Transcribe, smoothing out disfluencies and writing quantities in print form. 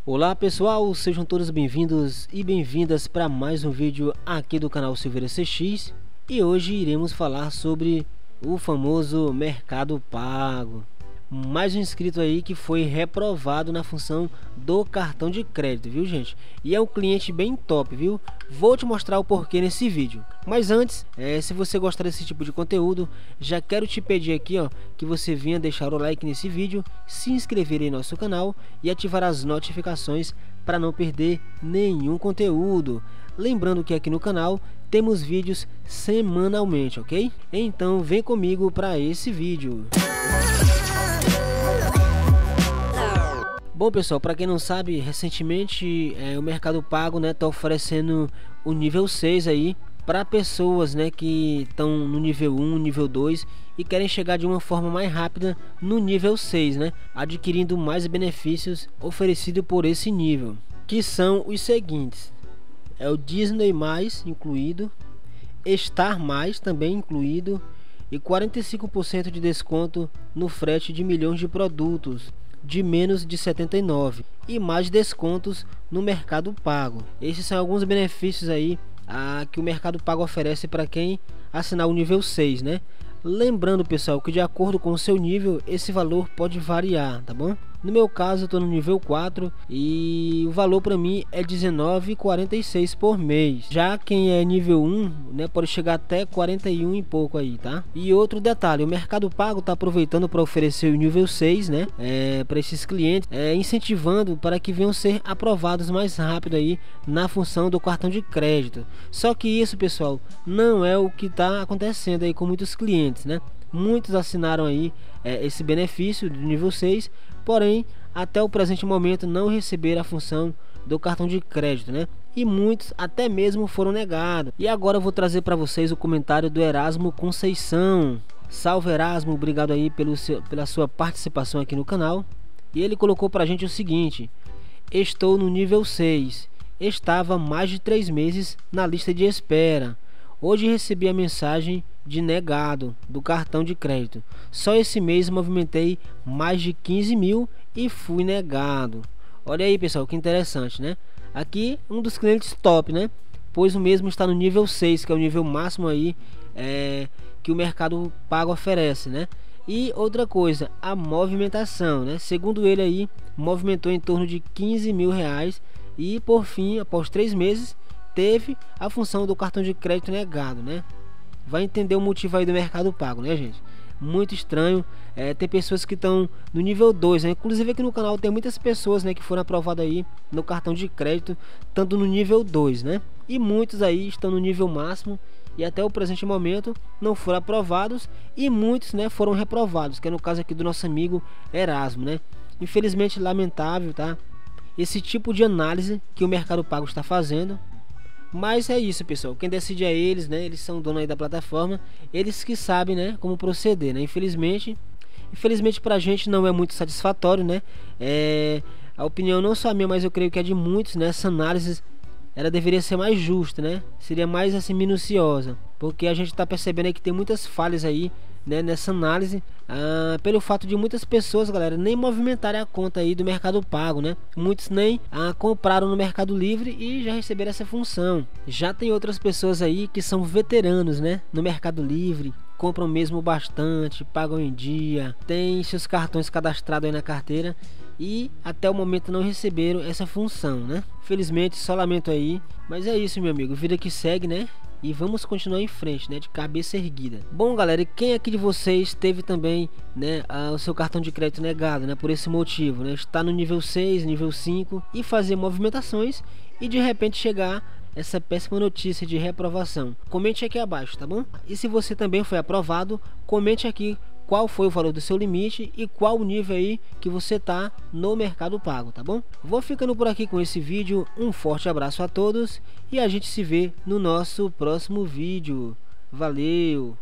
Olá pessoal, sejam todos bem-vindos e bem-vindas para mais um vídeo aqui do canal Silveira CX. E hoje iremos falar sobre o famoso Mercado Pago. Mais um inscrito aí que foi reprovado na função do cartão de crédito, viu gente? E é um cliente bem top, viu? Vou te mostrar o porquê nesse vídeo. Mas antes, se você gostar desse tipo de conteúdo, já quero te pedir aqui, ó, que você venha deixar o like nesse vídeo, se inscrever em nosso canal e ativar as notificações para não perder nenhum conteúdo. Lembrando que aqui no canal temos vídeos semanalmente, ok? Então vem comigo para esse vídeo. Bom pessoal, para quem não sabe, recentemente o Mercado Pago tá oferecendo o nível 6 aí para pessoas que estão no nível 1, nível 2 e querem chegar de uma forma mais rápida no nível 6, adquirindo mais benefícios oferecidos por esse nível, que são os seguintes: é o Disney mais incluído, Star mais também incluído e 45% de desconto no frete de milhões de produtos de menos de 79 e mais descontos no Mercado Pago. Esses são alguns benefícios aí que o Mercado Pago oferece para quem assinar o nível 6, Lembrando pessoal que de acordo com o seu nível esse valor pode variar, tá bom? No meu caso eu tô no nível 4 e o valor para mim é R$19,46 por mês. Já quem é nível 1, pode chegar até 41 e pouco aí, tá? E outro detalhe, o Mercado Pago tá aproveitando para oferecer o nível 6, para esses clientes, incentivando para que venham ser aprovados mais rápido aí na função do cartão de crédito. Só que isso, pessoal, não é o que tá acontecendo aí com muitos clientes, Muitos assinaram aí esse benefício do nível 6, porém até o presente momento não receberam a função do cartão de crédito, E muitos até mesmo foram negados. E agora eu vou trazer para vocês o comentário do Erasmo Conceição. Salve Erasmo, obrigado aí pela sua participação aqui no canal. E ele colocou pra gente o seguinte: estou no nível 6, estava mais de 3 meses na lista de espera. Hoje recebi a mensagem de negado do cartão de crédito. Só esse mês movimentei mais de 15 mil e fui negado. Olha aí pessoal, que interessante, Aqui um dos clientes top, Pois o mesmo está no nível 6, que é o nível máximo aí que o Mercado Pago oferece, E outra coisa, a movimentação, Segundo ele aí, movimentou em torno de 15 mil reais e por fim, após 3 meses, teve a função do cartão de crédito negado, Vai entender o motivo aí do Mercado Pago, gente? Muito estranho. Tem pessoas que estão no nível 2, Inclusive aqui no canal tem muitas pessoas, que foram aprovadas aí no cartão de crédito, tanto no nível 2, E muitos aí estão no nível máximo e até o presente momento não foram aprovados e muitos, foram reprovados, que é no caso aqui do nosso amigo Erasmo, Infelizmente lamentável, tá? Esse tipo de análise que o Mercado Pago está fazendo. Mas é isso pessoal, quem decide é eles, eles são dono aí da plataforma, eles que sabem, como proceder, Infelizmente pra gente não é muito satisfatório, a opinião não só minha, mas eu creio que é de muitos, essa análise ela deveria ser mais justa, seria mais assim minuciosa, porque a gente tá percebendo aí que tem muitas falhas aí, nessa análise, pelo fato de muitas pessoas, galera, nem movimentarem a conta aí do Mercado Pago, Muitos nem compraram no Mercado Livre e já receberam essa função. Já tem outras pessoas aí que são veteranos, no Mercado Livre, compram mesmo bastante, pagam em dia, tem seus cartões cadastrados aí na carteira e até o momento não receberam essa função, Felizmente, só lamento aí, mas é isso, meu amigo, vida que segue, E vamos continuar em frente, de cabeça erguida. Bom, galera, e quem aqui de vocês teve também, o seu cartão de crédito negado, por esse motivo, Está no nível 6, nível 5 e fazer movimentações e de repente chegar essa péssima notícia de reprovação. Comente aqui abaixo, tá bom? E se você também foi aprovado, comente aqui qual foi o valor do seu limite e qual o nível aí que você tá no Mercado Pago, tá bom? Vou ficando por aqui com esse vídeo, um forte abraço a todos e a gente se vê no nosso próximo vídeo. Valeu!